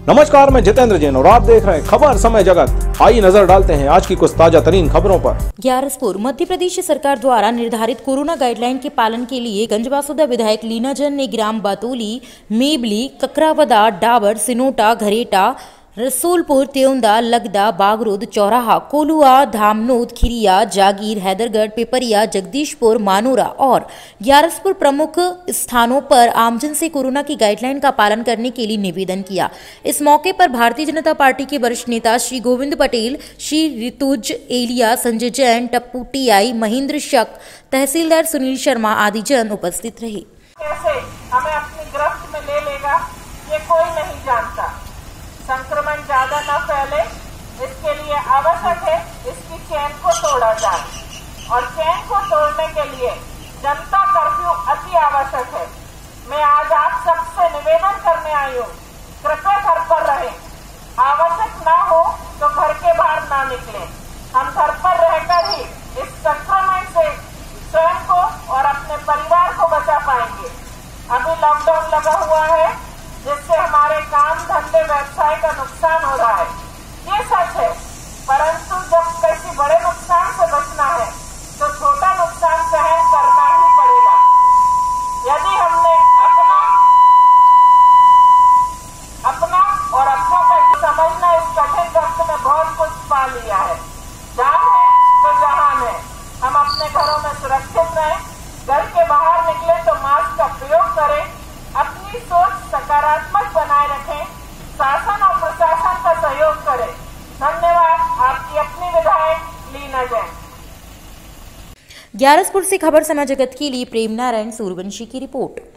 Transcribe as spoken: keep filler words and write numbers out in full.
नमस्कार, मैं जितेंद्र जैन और आप देख रहे हैं खबर समय जगत। आइए नजर डालते हैं आज की कुछ ताजा तरीन खबरों पर। ग्यारसपुर मध्य प्रदेश सरकार द्वारा निर्धारित कोरोना गाइडलाइन के पालन के लिए गंजबासुदा विधायक लीना जैन ने ग्राम बातोली, मेबली, ककरावदा, डाबर, सिनोटा, घरेटा, रसूलपुर, त्योंदा, लगदा, बागरोद, चौराहा, कोलुआ, धामनोद, खिरिया, जागीर, हैदरगढ़, पिपरिया, जगदीशपुर, मानोरा और ग्यारसपुर प्रमुख स्थानों पर आमजन से कोरोना की गाइडलाइन का पालन करने के लिए निवेदन किया। इस मौके पर भारतीय जनता पार्टी के वरिष्ठ नेता श्री गोविंद पटेल, श्री ऋतुज एलिया, संजय जैन, टप्पू टीआई, महेंद्र शक, तहसीलदार सुनील शर्मा आदि जन उपस्थित रहे। कैसे हमें अपनी गिरफ्त में ले लेगा ये कोई नहीं जानता। संक्रमण ज्यादा न फैले इसके लिए आवश्यक है इसकी चेन को तोड़ा जाए और चेन को तोड़ने के लिए जनता कर्फ्यू अति आवश्यक है। मैं आज आप सबसे निवेदन करने आई हूँ, कृपया घर पर रहें। आवश्यक ना हो तो घर के बाहर ना निकलें। हम घर पर रहकर ही इस संक्रमण से स्वयं को और अपने परिवार को बचा पाएंगे। अभी लॉकडाउन लगा हुआ है जिससे हमारे काम धंधे व्यवसाय का नुकसान हो रहा है, ये सच है। परंतु जब किसी बड़े नुकसान से बचना है तो छोटा नुकसान सहन करना ही पड़ेगा। यदि हमने अपना अपना और अपनों का समझना इस कठिन वक्त में बहुत कुछ पा लिया है। जान है तो जहान है। हम अपने घरों में सुरक्षित रहें, घर के बाहर निकले तो मास्क का प्रयोग करें, अपनी सोच सकारात्मक बनाए रखें, शासन और प्रशासन का सहयोग करें। धन्यवाद। आपकी अपनी विधायक लीना जैन। ग्यारसपुर से खबर समय जगत के लिए प्रेम नारायण सूर्यवंशी की रिपोर्ट।